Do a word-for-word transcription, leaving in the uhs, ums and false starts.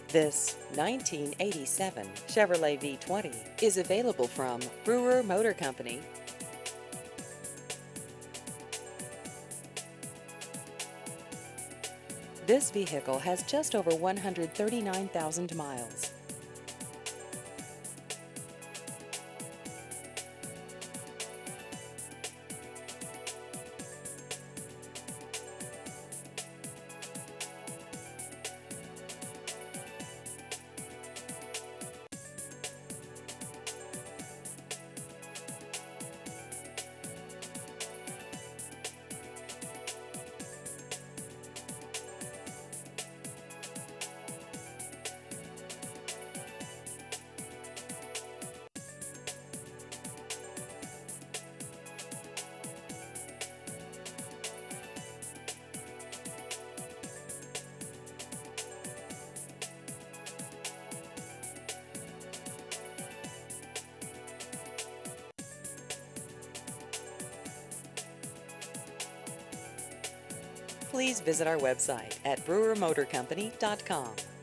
This nineteen eighty-seven Chevrolet V twenty is available from Brewer Motor Company. This vehicle has just over one hundred thirty-nine thousand miles. Please visit our website at brewer motor company dot com.